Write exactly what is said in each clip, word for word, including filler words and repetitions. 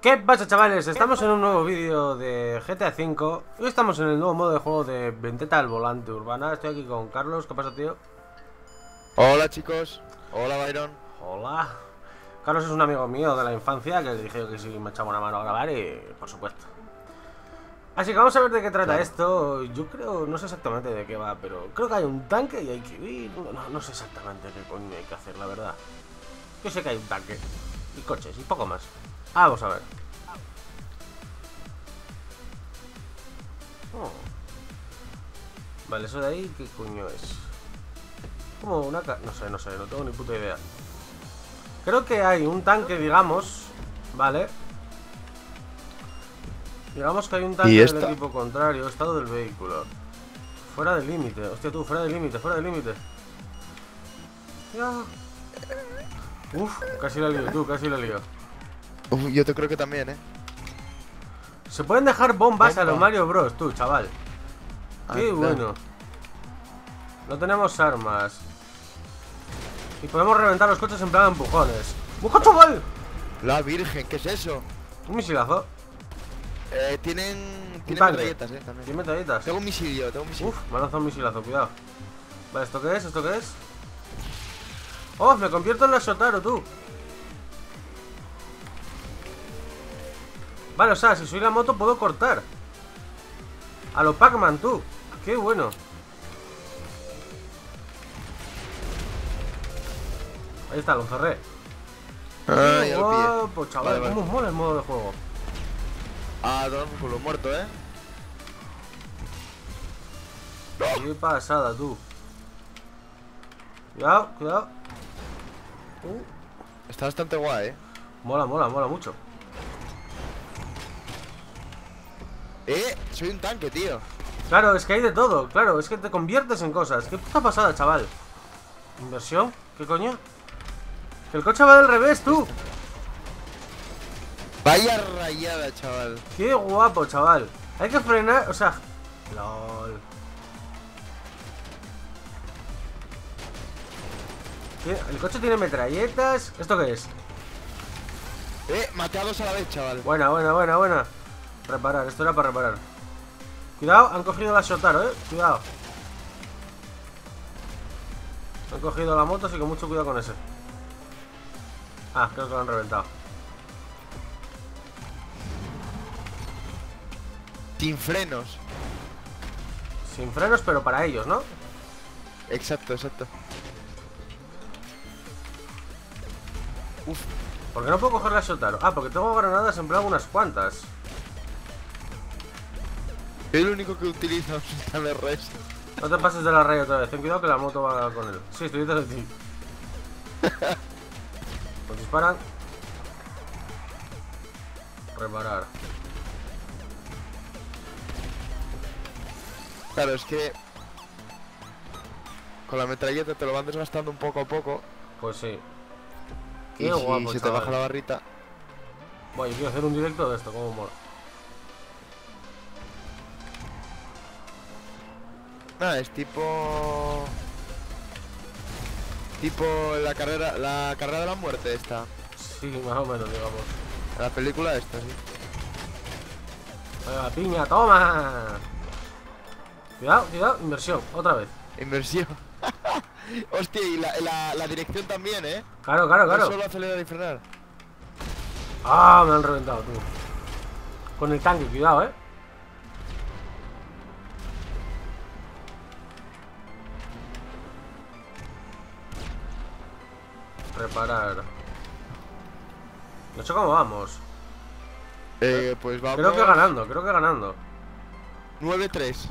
¿Qué pasa, chavales? Estamos en un nuevo vídeo de G T A cinco. Hoy estamos en el nuevo modo de juego de Vendetta al volante urbana. Estoy aquí con Carlos. ¿Qué pasa, tío? Hola, chicos. Hola, Byron. Hola. Carlos es un amigo mío de la infancia que le dije que si me echaba una mano a grabar y por supuesto. Así que vamos a ver de qué trata Claro. esto. Yo creo, no sé exactamente de qué va, pero creo que hay un tanque y hay que ir. No, no, no sé exactamente qué coño hay que hacer, la verdad. Yo sé que hay un tanque y coches y poco más. Ah, vamos a ver. Oh. Vale, eso de ahí, ¿qué coño es? Como una ca... No sé, no sé, no tengo ni puta idea. Creo que hay un tanque, digamos. Vale. Digamos que hay un tanque ¿Y del esta? equipo contrario. Estado del vehículo. Fuera del límite. Hostia, tú, fuera del límite, fuera del límite. Ya. Uf, casi la lío, tú, casi la lío. Uf, yo te creo que también, ¿eh? Se pueden dejar bombas Bomba. a los Mario Bros, tú, chaval. Qué Anda. bueno. No tenemos armas. Y podemos reventar los coches en plan empujones. ¡Busca, chaval! La virgen, ¿qué es eso? Un misilazo. Eh, tienen... Tienen tanque. metralletas, eh, también. ¿Tiene metralletas? Tengo un misil yo, tengo un misil. Uf, me ha lanzado un misilazo, cuidado. Vale, ¿esto qué es? ¿Esto qué es? ¡Oh! Me convierto en la Shotaro, tú. Vale, o sea, si soy la moto puedo cortar. A lo Pac-Man, tú. ¡Qué bueno! Ahí está, lo cerré. Ah, ¡Qué ya lo pillé. guapo, chaval! Vale, vale. ¿Cómo mola el modo de juego? Ah, dos por culo muerto, ¿eh? ¡Qué pasada, tú! Cuidado, cuidado. Uh, Está bastante guay, ¿eh? mola, mola, mola mucho. Eh, soy un tanque, tío. Claro, es que hay de todo, claro, es que te conviertes en cosas. ¿Qué puta pasada, chaval? ¿Inversión? ¿Qué coño? Que el coche va del revés, tú. Vaya rayada, chaval. Qué guapo, chaval. Hay que frenar, o sea... LOL. ¿Qué? El coche tiene metralletas. ¿Esto qué es? Eh, maté a dos a la vez, chaval. Buena, buena, buena, buena. Reparar, esto era para reparar. Cuidado, han cogido la Shotaro, eh. Cuidado. Han cogido la moto, así que mucho cuidado con ese. Ah, creo que lo han reventado. Sin frenos. Sin frenos, pero para ellos, ¿no? Exacto, exacto. Uf. ¿Por qué no puedo coger la Shotaro? Ah, porque tengo granadas en plan unas cuantas. Soy el único que utiliza un res. No te pases de la raya otra vez. Ten cuidado que la moto va con él. Sí, estoy detrás de ti. Nos disparan. Reparar. Claro, es que con la metralleta te lo van desgastando un poco a poco. Pues sí. Y Qué si guapo, se te chaval. baja la barrita. Bueno, yo quiero hacer un directo de esto, como mola. Nada, es tipo... Tipo la carrera, la carrera de la muerte esta. Sí, más o menos, digamos. La película esta, sí. Venga, piña, toma. Cuidado, cuidado, inversión, otra vez. Inversión. Hostia, y la, la, la dirección también, ¿eh? Claro, claro, No claro. solo acelerar y frenar. Ah, me han reventado, tú. Con el tanque, cuidado, eh. Reparar. No sé cómo vamos. Eh, pues vamos... Creo que ganando, creo que ganando. nueve tres.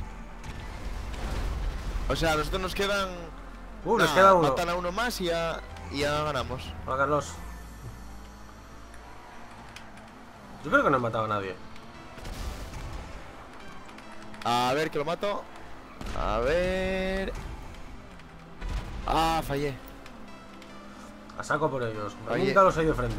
O sea, a nosotros nos quedan... Uh, les Nada, queda uno. matan a uno más y ya, y ya ganamos. Hola, Carlos. Yo creo que no he matado a nadie. A ver, que lo mato. A ver... Ah, fallé. A saco por ellos. Oye. Revíntalos ahí de frente.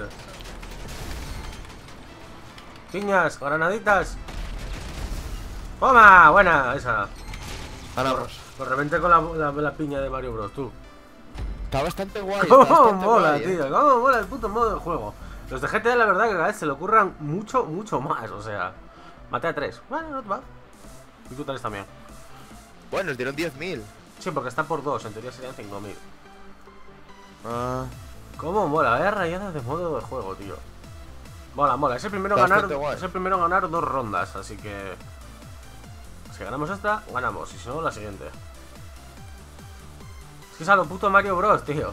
Piñas, granaditas. ¡Toma! Buena, esa. Ganamos. Lo reventé con la, la, la piña de Mario Bros, tú. Está bastante guay. ¿Cómo está bastante mola, guay, ¿eh? tío? ¿Cómo mola el puto modo del juego? Los de G T A, la verdad, que cada vez se le ocurran mucho, mucho más. O sea, maté a tres. Bueno, no te va. Y tú tres también. Bueno, nos dieron diez mil. Sí, porque está por dos. En teoría serían cinco mil. Ah. ¿Cómo mola? Vaya rayadas de modo de juego, tío. Mola, mola. Es el primero en Está ganar. bastante guay. Es el primero en ganar dos rondas. Así que. Si ganamos esta, ganamos. Y si no, la siguiente. Es que es a lo puto Mario Bros, tío.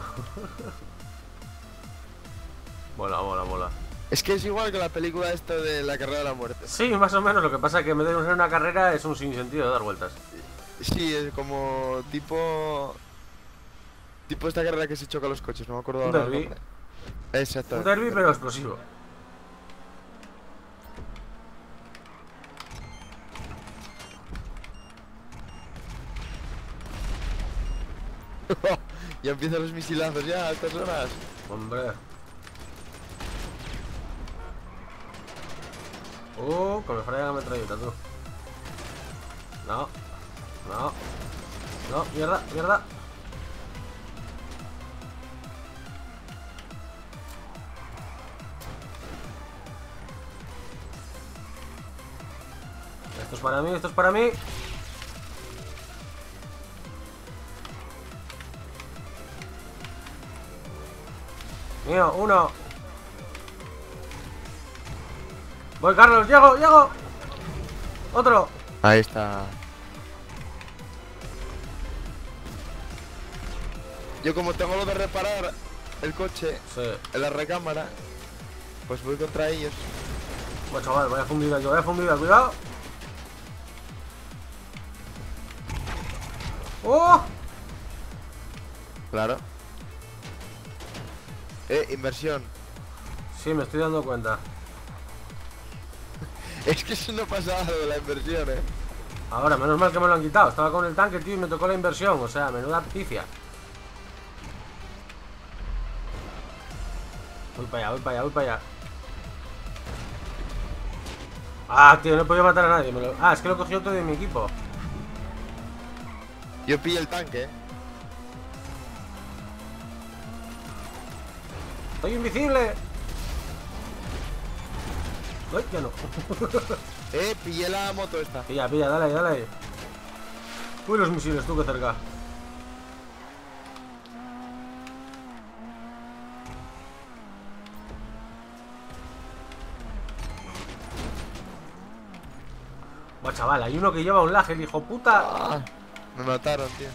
Mola, mola, mola. Es que es igual que la película esta de la carrera de la muerte. Sí, más o menos. Lo que pasa es que en vez de ser una carrera es un sinsentido de dar vueltas. Sí, es como tipo... Tipo esta carrera que se choca los coches, no me acuerdo Un ahora el derbi. nombre. Exacto. Un derby, pero explosivo. Ya empiezan los misilazos ya a estas horas. Hombre. Uh, con el fraya la metralleta, tú. No. No. No, mierda, mierda. Esto es para mí, esto es para mí. Mío, uno. Voy, Carlos, llego, llego. Otro. Ahí está. Yo como tengo lo de reparar el coche Sí. en la recámara, pues voy contra ellos. Bueno, chaval, vaya fundida, yo vaya fundida, cuidado. ¡Oh! Claro. Eh, inversión. Sí, me estoy dando cuenta. Es que eso no pasaba lo de la inversión, eh. Ahora, menos mal que me lo han quitado. Estaba con el tanque, tío, y me tocó la inversión. O sea, menuda pifia. Voy para allá, voy para allá, voy para allá. Ah, tío, no he podido matar a nadie. Me lo... Ah, es que lo cogió todo de mi equipo. Yo pillé el tanque, eh. ¡Estoy invisible! ¡Ay, ya no! Eh, pillé la moto esta. Pilla, pilla, dale ahí, dale ahí. Uy, los misiles, tú que cerca. Buah, chaval, hay uno que lleva un lag, el hijo puta. Ah, me mataron, tío.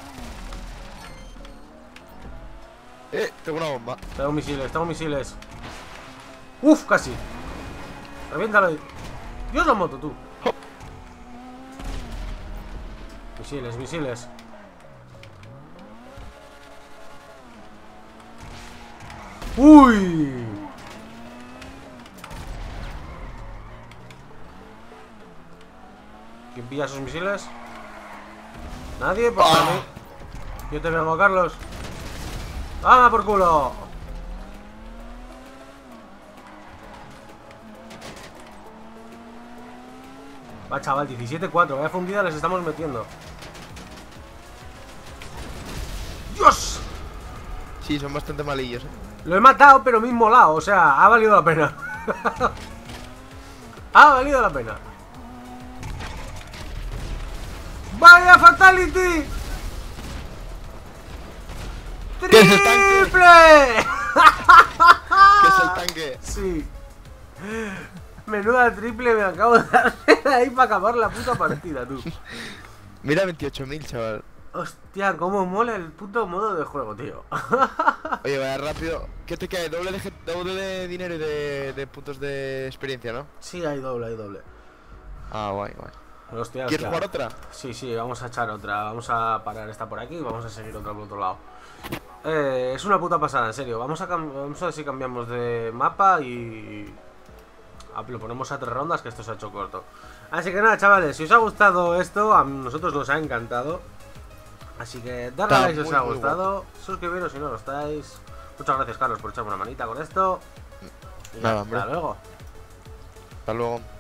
Eh, tengo una bomba. Tengo misiles, tengo misiles. Uf, casi. Reviéntalo ahí. Dios, la moto, tú. Hop. Misiles, misiles. Uy. ¿Quién pilla esos misiles? ¿Nadie? Pues para mí. Yo te vengo, Carlos. ¡Toma por culo! Va, chaval, diecisiete cuatro. Vaya fundida les estamos metiendo. ¡Dios! Sí, son bastante malillos, eh. Lo he matado, pero me he inmolado. O sea, ha valido la pena. Ha valido la pena. ¡Vaya fatality! ¿Qué es el tanque? ¡Triple! ¿Qué es el tanque? Sí. Menuda triple me acabo de hacer ahí para acabar la puta partida, tú. Mira, veintiocho mil, chaval. Hostia, cómo mola el puto modo de juego, tío. Oye, vaya rápido. ¿Qué te cae? Doble de, ge- doble de dinero y de, de puntos de experiencia, ¿no? Sí, hay doble, hay doble. Ah, guay, guay. Hostia, ¿Quieres hostia. jugar otra? Sí, sí, vamos a echar otra. Vamos a parar esta por aquí y vamos a seguir otra por otro lado. Eh, es una puta pasada, en serio. Vamos a, cam- vamos a ver si cambiamos de mapa y... Ah, lo ponemos a tres rondas, que esto se ha hecho corto. Así que nada, chavales, si os ha gustado esto, a nosotros nos ha encantado. Así que darle a Está like si os muy, ha muy gustado. Suscribiros si no lo estáis. Muchas gracias, Carlos, por echarme una manita con esto. Y Nada, hasta hombre. luego. Hasta luego.